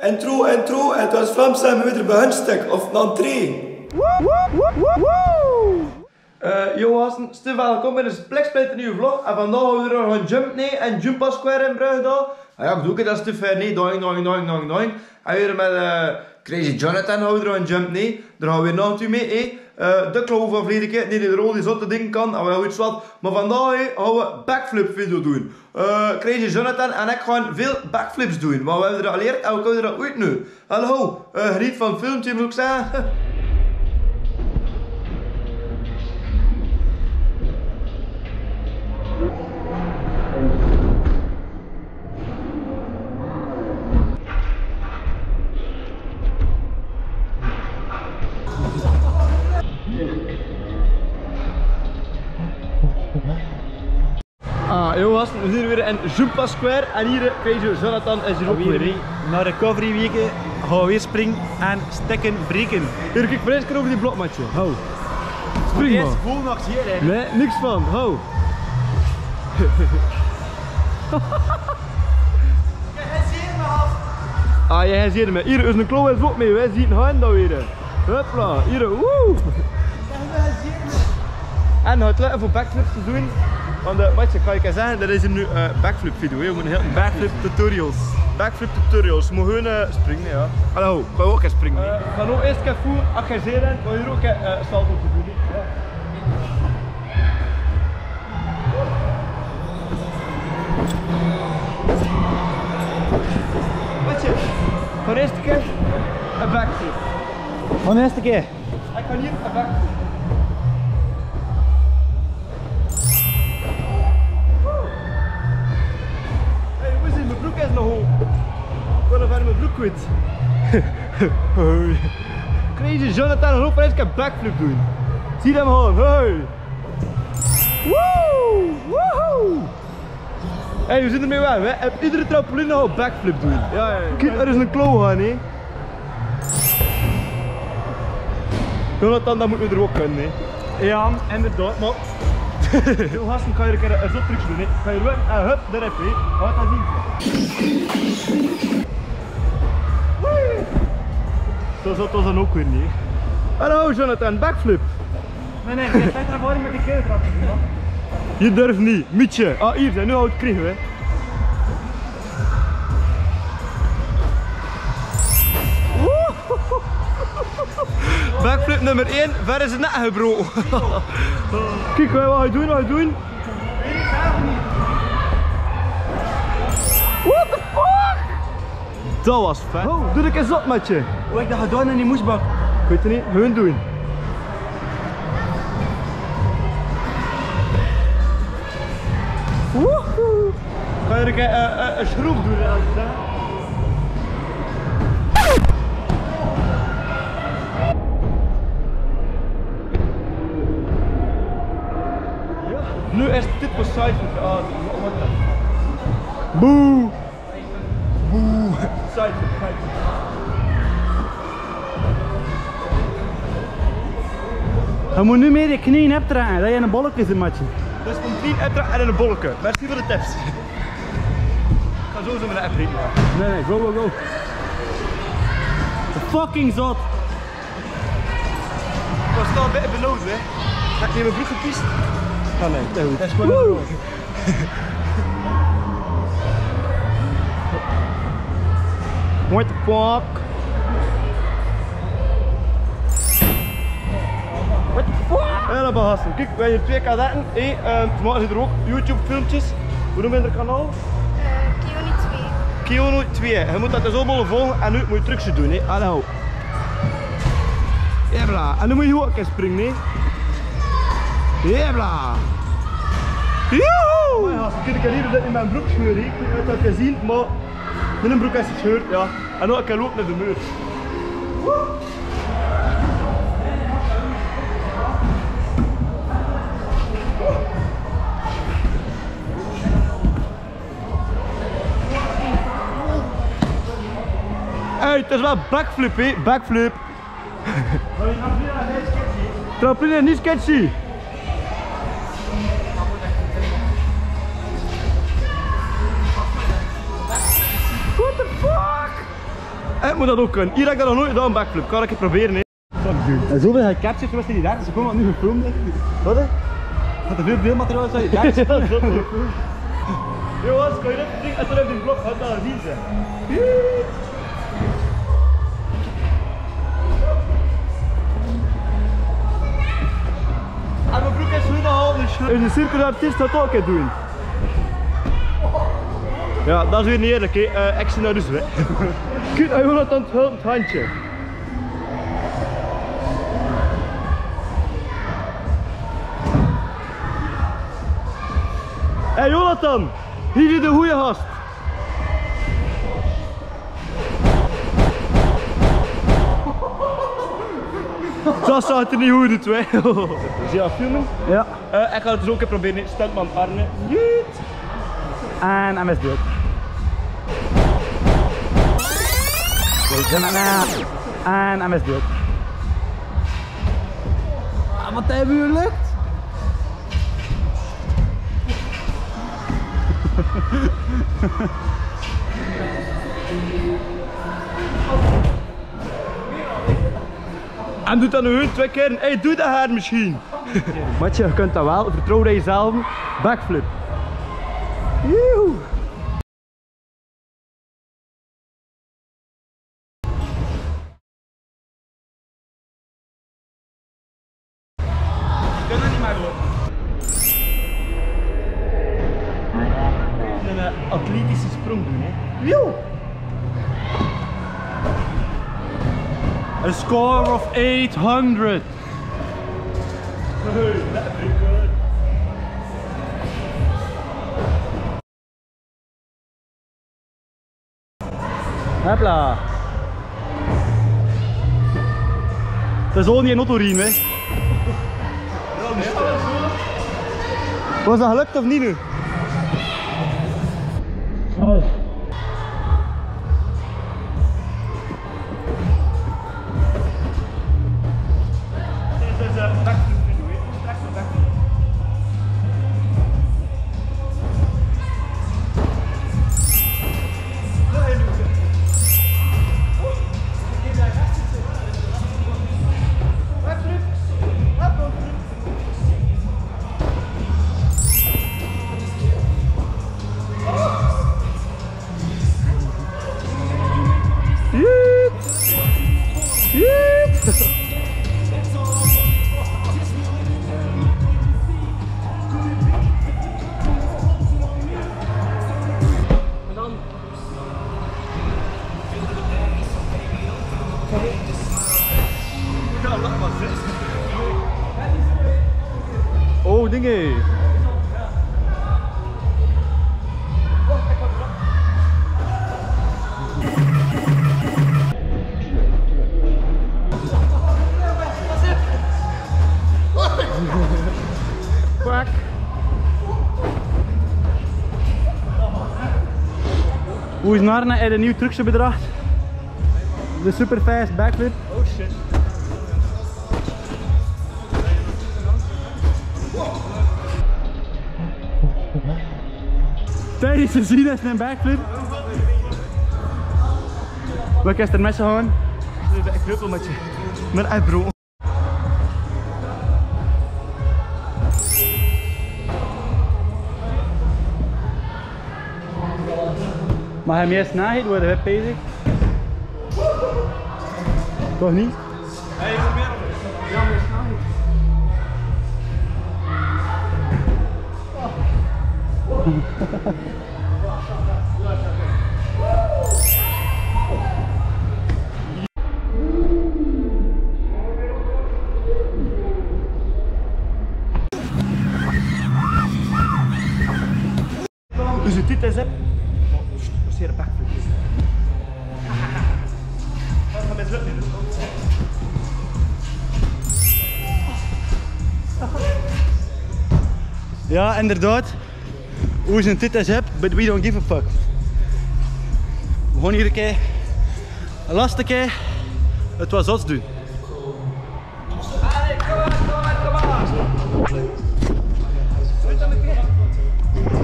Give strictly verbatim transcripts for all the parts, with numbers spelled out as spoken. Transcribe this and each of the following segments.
Intro, intro, en het was Vlaams en we weer bij hun stuk, of een entree. Uh, jongens, stel welkom bij een pleksplit nieuwe vlog. En vandaag gaan we er nog een jump nee en jump square in Brugge. Ah ja, ik doe het als te ver nee, doing, doing, doing, doing, doing. En weer met uh, Crazy Jonathan gaan we er een jump nee. Daar gaan we weer nog toe mee, eh. Uh, de klauw van verleden keer, nee, de rol die zotte dingen kan, en we gaan iets wat. Maar vandaag eh, gaan we backflip video doen. Uh, Crazy Jonathan en ik gaan veel backflips doen. Maar we hebben dat geleerd en we kunnen dat uit nu. Hallo, uh, geniet van het filmpje moet ik zeggen. Ah, jongens, we zijn weer in Jumpa Square en hier Crazy Jonathan is hier ook weer. Na recovery weken gaan we weer springen en stikken breken. Hier, kijk maar eens over die blokmatje. Hou. Spring maar. Gewoon nog hier, hè. Nee, niks van. Hou. Jij ziet me af. Ah, jij ziet me. Hier is een klauw is ook mee. Wij zien gaan dan weer. Hopla, hier. Woe. En het lukken voor backflips te doen. Want uh, wat je kan je zeggen, dat is een nu uh, backflip video. We moeten heel backflip tutorials. Backflip tutorials. We moeten gewoon uh, springen, ja. Hallo, ik ga ook eens springen. Uh, ik ga ook eerst even voelen, als je zin hebt, ga je er ook een uh, salto te doen. Ja. Wat je? Voor de eerste keer een backflip. Voor de eerste keer. Ik ga hier een backflip. Ik ben van mijn broek kwijt. Crazy Jonathan, hoop eens een backflip doen. Zie hem gewoon, hey! Woe! Woehoe! Hey, we zitten ermee weg, hè? Heb iedere trampoline al een backflip doen. Ja, ja, ja. Kijk, er is een klauw gaan, hè? Jonathan, dat moeten we er ook kunnen, hè? Ja, inderdaad, maar. Heel gasten kan je een keer een zot trucs doen, hè? Kan je er en hup, daar heb je, hè? Wat dat zien? Zo zat ons dan ook weer niet. Hallo Jonathan, backflip. Nee, nee, je bent er gewoon met die keertrap. Je durft niet, mietje. Ah, hier zijn, nu houdt het krijgen we. Backflip nummer één, ver is het net gebroken. Kijk, wat ga je doen, wat ga je doen? What the fuck? Dat was vet. Oh, doe ik eens op met je. Hoe ik dat gedaan in die moesbak? Ik weet het niet, gewoon doen. Woehoe. Ga je een keer uh, uh, een schroef doen als je dat? Nu is dit voor sideflip. Ah, wat dan? Boe! Boe! Sideflip, sideflip. Je moet nu meer je knieën optrekken, dat je een bolletje zit, matje. Dus van tien optrekken en een bolletje. Merci voor de tips. Ik ga zo zo met de app rekenen. Nee, nee, go, go, go. Fucking zot! Ik was al een beetje benauwd, hè. Heb ik in mijn broek gepiest? Ah nee, dat is goed. Dat is gewoon een What the fuck? What the fuck? Helemaal gasten. Kijk, wij hebben hier twee kadetten. Hey, um, we maken er ook YouTube filmpjes. Hoe noem je het kanaal? Uh, Kiono twee. Kiono twee. Je moet dat dus allemaal volgen en nu moet je trucjes doen. Hè. Hallo. Jebla. En dan moet je ook eens springen. Hè. Jebla. Joehoe! Oh ja, kijk, ik heb hier dat in mijn broek scheur. Ik weet niet of je ziet, maar mijn broek is gescheurd, ja. En ook ik kan lopen naar de muur. Hey, het is wel backflip, hè? Backflip. Trampoline niet sketchy. Ik moet dat ook kunnen. Hier heb ik dat nog nooit gedaan, een backflip. Kan ik het proberen, hè. En zoveel gecaptured was die daar, dus ik kon wat nu gefilmd. Wat, hè? Wat er veel beeldmateriaal is dat je daar zit. Jongens, kan je dit ding uit de blok uit naar zien zijn? En mijn broek is goed al, dus in de circulartiest dat ook een doen. Ja, dat is weer niet eerlijk, hè. Uh, ik zie naar dus weg. Kijk, hij wil het aan het handje. Hé hey Jonathan, hier is de goeie gast. Dat zag er niet goed uit, hè. Zie je dat filmen? Ja. Uh, ik ga het dus ook even proberen, stuntman armen. Jeet. En M S beeld. En M S beeld. Ah, wat hebben jullie lukt? En doe dat nu gewoon twee keer. Hé, hey, doe dat haar misschien. Matje, je kunt dat wel. Vertrouw dat jezelf. Backflip. Joehoe. Ik kan dat niet meer hoor. Een uh, atletische sprong doen, hè. Yo. A score of eight hundred. Hey, that is good. Hopla. Dat is al niet een autoriem, hè. Was dat gelukt of niet nu? Oh. Dit is een backflip video, hè. Straks een backflip. Oh, dingen. Kwak. Hoe is Narna en een nieuw trucje bedacht? De super fast backflip. Oh shit. Tijdens te zien is een backflip. Wat is er met je gaan? Ik knuppel met je. Met uit bro. Mag hij meer snelheid worden, hè, bezig? Toch niet? Hey, is er meer? Ja, meer snelheid. Dus het dit is het. Dat is hier een backflip. Dat gaat met lukken. Ja, inderdaad. Hoe is een dit is heb, but we don't give a fuck. We gaan hier een keer, een laatste keer, het was ons doen. Allee, kom maar, kom maar, kom maar.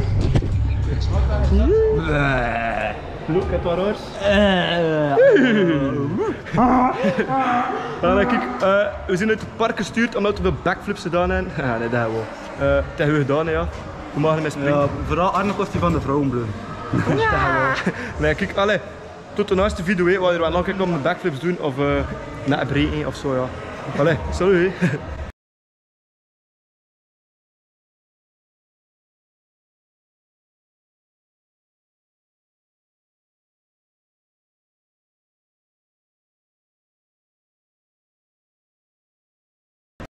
Look, het was roos. Allee, kijk, uh, we zijn uit het park gestuurd omdat we veel backflips gedaan hebben. Ja, nee, dat hebben we. Uh, dat hebben we gedaan, hè, ja. We mogen met springen. Ja, vooral Arne kost die van de vrouwenbloem. Ja. Nee, kijk, allee, tot de laatste video, hè, waar we nog een keer om de backflips doen of uh, net breken of zo, ja. Allee, salut. Hè.